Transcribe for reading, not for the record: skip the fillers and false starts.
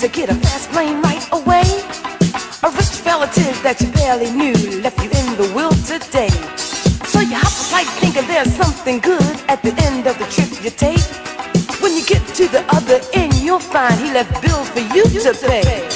to get a fast plane right away. A rich relative that you barely knew left you in the will today. So you hop a flight thinking there's something good at the end of the trip you take. When you get to the other end, you'll find he left bills for you to pay.